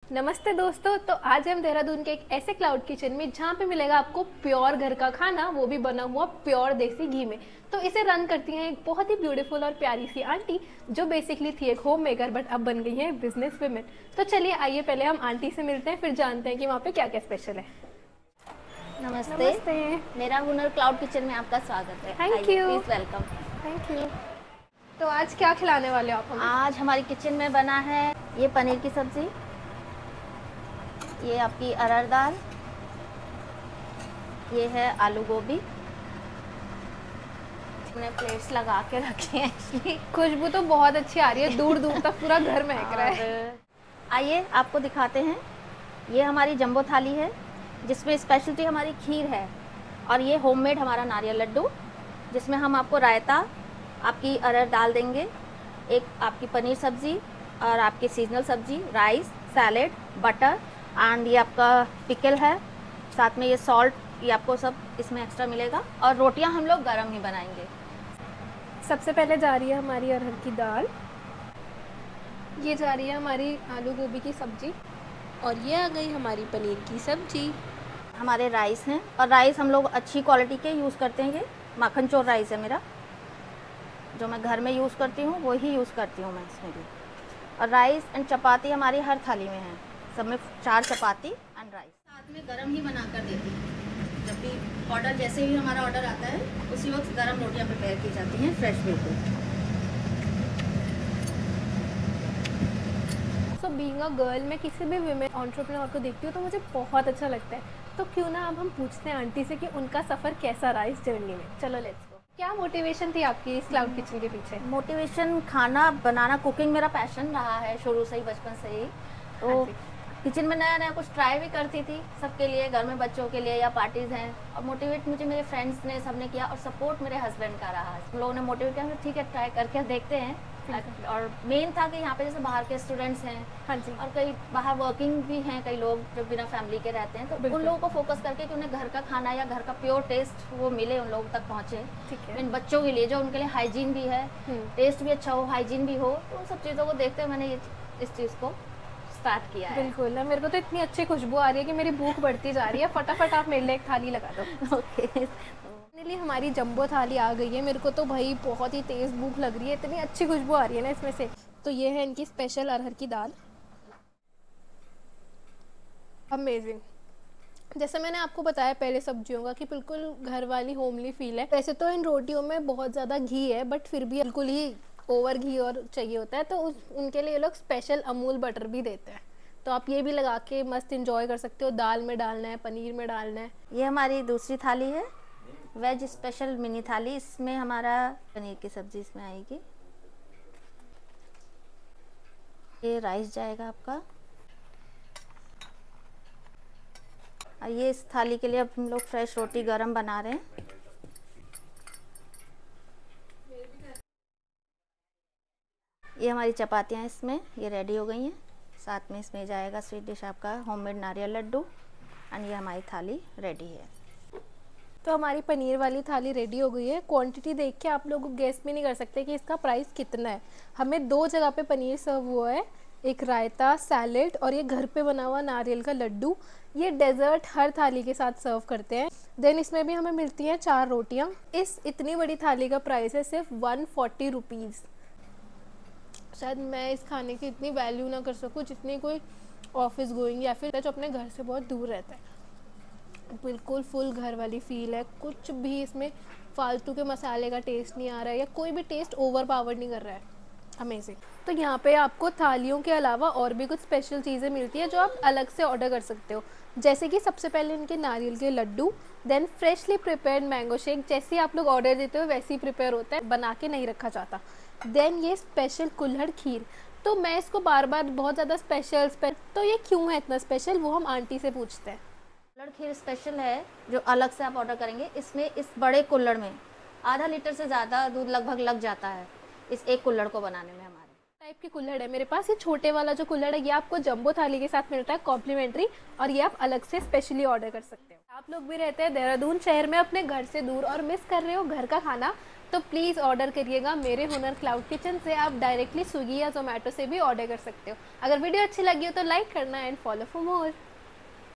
नमस्ते दोस्तों। तो आज हम देहरादून के एक ऐसे क्लाउड किचन में जहाँ पे मिलेगा आपको प्योर घर का खाना, वो भी बना हुआ प्योर देसी घी में। तो इसे रन करती हैं एक बहुत ही ब्यूटीफुल और प्यारी सी आंटी, जो बेसिकली थी एक होम मेकर बट अब बन गई है बिजनेस वुमेन। तो चलिए आइए पहले हम आंटी से मिलते हैं, फिर जानते हैं कि वहाँ पे क्या क्या स्पेशल है। नमस्ते। नमस्ते। मेरा हुनर क्लाउड किचन में आपका स्वागत है। Thank you. Please welcome. Thank you. तो आज क्या खिलाने वाले हो आप हमें? आज हमारी किचन में बना है ये पनीर की सब्जी, ये आपकी अरहर दाल, ये है आलू गोभी। हमने प्लेट्स लगा के रखे हैं एक्चुअली। खुशबू तो बहुत अच्छी आ रही है, दूर दूर तक पूरा घर महक रहा है। आइए आपको दिखाते हैं। ये हमारी जंबो थाली है जिसमें स्पेशलिटी हमारी खीर है, और ये होममेड हमारा नारियल लड्डू, जिसमें हम आपको रायता, आपकी अरहर दाल देंगे, एक आपकी पनीर सब्जी और आपकी सीजनल सब्जी, राइस, सैलेड, बटर एंड ये आपका पिकल है, साथ में ये सॉल्ट, ये आपको सब इसमें एक्स्ट्रा मिलेगा। और रोटियां हम लोग गरम ही बनाएंगे। सबसे पहले जा रही है हमारी अरहर की दाल, ये जा रही है हमारी आलू गोभी की सब्जी, और ये आ गई हमारी पनीर की सब्जी। हमारे राइस हैं, और राइस हम लोग अच्छी क्वालिटी के यूज़ करते हैं। ये माखन चोर राइस है मेरा, जो मैं घर में यूज़ करती हूँ वही यूज़ करती हूँ मैं इसमें भी। और राइस एंड चपाती हमारी हर थाली में है, सब में 4 चपाती एंड राइस। साथ में गरम ही बना कर देती हूँ। जब भी ऑर्डर, जैसे ही हमारा ऑर्डर आता है उसी वक्त गरम रोटियाँ प्रिपेयर की जाती हैं, फ्रेश बिल्कुल। सो बीइंग अ गर्ल, मैं किसी भी विमेन एंटरप्रेन्योर को देखती हूँ तो मुझे बहुत अच्छा लगता है। तो क्यों ना अब हम पूछते हैं आंटी से कि उनका सफ़र कैसा रहा इस जर्नी में। चलो लेट्स गो। क्या मोटिवेशन थी आपकी इस क्लाउड किचन के पीछे? मोटिवेशन, खाना बनाना, कुकिंग मेरा पैशन रहा है शुरू से ही, बचपन से ही। तो हाँ जी। किचन में नया नया कुछ ट्राई भी करती थी, सबके लिए, घर में बच्चों के लिए या पार्टीज़ हैं। और मोटिवेट मुझे मेरे फ्रेंड्स ने, सबने किया, और सपोर्ट मेरे हस्बैंड का रहा। हम लोगों ने मोटिवेट किया, ठीक है ट्राई करके देखते हैं। और मेन था कि यहाँ पे जैसे बाहर के स्टूडेंट्स हैं, हाँ जी, और कई बाहर वर्किंग भी हैं, कई लोग जो बिना फैमिली के रहते हैं, तो उन लोगों को फोकस करके कि उन्हें घर का खाना या घर का प्योर टेस्ट वो मिले, उन लोगों तक पहुँचे। ठीक है। इन बच्चों के लिए जो उनके लिए हाइजीन भी है, टेस्ट भी अच्छा हो, हाइजीन भी हो, तो उन सब चीज़ों को देखते हुए मैंने इस चीज़ को स्टार्ट किया है। बिल्कुल। मेरे को तो इतनी अच्छी खुशबू आ रही है कि मेरी भूख बढ़ती जा रही है। फटाफट आप मेरे लिए एक थाली लगा दो। ओके। फाइनली हमारी जंबो थाली आ गई है। मेरे को तो भाई बहुत ही तेज़ भूख लग रही है, इतनी अच्छी खुशबू आ रही है ना इसमें से। तो ये है इनकी स्पेशल अरहर की दाल, अमेजिंग। जैसे मैंने आपको बताया पहले सब्जियों का कि बिल्कुल घर वाली होमली फील है। वैसे तो इन रोटियों में बहुत ज़्यादा घी है, बट फिर भी बिल्कुल ही ओवर घी और चाहिए होता है, तो उनके लिए ये लोग स्पेशल अमूल बटर भी देते हैं। तो आप ये भी लगा के मस्त इंजॉय कर सकते हो। दाल में डालना है, पनीर में डालना है। ये हमारी दूसरी थाली है, वेज स्पेशल मिनी थाली। इसमें हमारा पनीर की सब्जी इसमें आएगी। ये राइस जाएगा आपका, और ये इस थाली के लिए अब हम लोग फ्रेश रोटी गरम बना रहे हैं। ये हमारी चपातियाँ इसमें ये रेडी हो गई हैं। साथ में इसमें जाएगा स्वीट डिश आपका होममेड नारियल लड्डू, एंड ये हमारी थाली रेडी है। तो हमारी पनीर वाली थाली रेडी हो गई है। क्वांटिटी देख के आप लोग गेस भी नहीं कर सकते कि इसका प्राइस कितना है। हमें 2 जगह पे पनीर सर्व हुआ है, एक रायता, सैलेड, और ये घर पे बना हुआ नारियल का लड्डू। ये डेजर्ट हर थाली के साथ सर्व करते हैं। देन इसमें भी हमें मिलती हैं 4 रोटियाँ। इस इतनी बड़ी थाली का प्राइस है सिर्फ 140 रुपीज़। शायद मैं इस खाने की इतनी वैल्यू ना कर सकूँ जितनी कोई ऑफिस गोइंग या फिर जो अपने घर से बहुत दूर रहता है। बिल्कुल फुल घर वाली फील है। कुछ भी इसमें फालतू के मसाले का टेस्ट नहीं आ रहा है, या कोई भी टेस्ट ओवर पावर नहीं कर रहा है। अमेजिंग। तो यहाँ पे आपको थालियों के अलावा और भी कुछ स्पेशल चीज़ें मिलती है जो आप अलग से ऑर्डर कर सकते हो। जैसे कि सबसे पहले इनके नारियल के laddu, then freshly prepared mango shake. जैसे ही आप लोग ऑर्डर देते हो वैसे ही प्रिपेयर होता है, बना के नहीं रखा जाता। देन ये स्पेशल कुल्हड़ खीर। तो मैं इसको बार बार बहुत ज़्यादा स्पेशल तो ये क्यों है इतना स्पेशल, वो हम आंटी से पूछते हैं। कुल्हड़ खीर स्पेशल है जो अलग से आप ऑर्डर करेंगे। इसमें इस बड़े कुल्हड़ में आधा लीटर से ज़्यादा दूध लगभग लग जाता है इस एक कुल्हड़ को बनाने में हमारे। टाइप के कुल्हड़ है मेरे पास। ये छोटे वाला जो कुल्हड़ है ये आपको जंबो थाली के साथ मिलता है कॉम्प्लीमेंट्री, और ये आप अलग से स्पेशली ऑर्डर कर सकते हो। आप लोग भी रहते हैं देहरादून शहर में अपने घर से दूर और मिस कर रहे हो घर का खाना, तो प्लीज़ ऑर्डर करिएगा मेरे हुनर क्लाउड किचन से। आप डायरेक्टली स्विगी या जोमेटो से भी ऑर्डर कर सकते हो। अगर वीडियो अच्छी लगी हो तो लाइक करना एंड फॉलो फॉर मोर।